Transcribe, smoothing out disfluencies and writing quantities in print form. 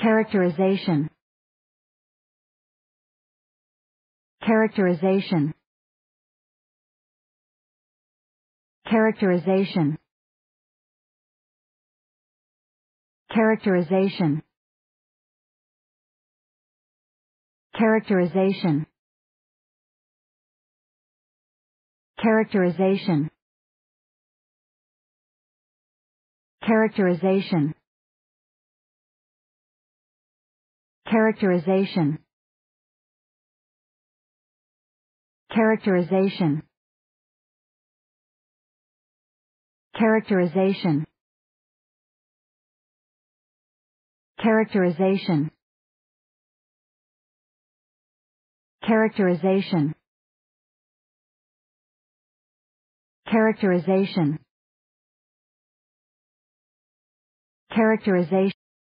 characterization, characterization, characterization, characterization, characterization, characterization, characterization, characterization, characterization, characterization, characterization, characterization, characterization, characterization.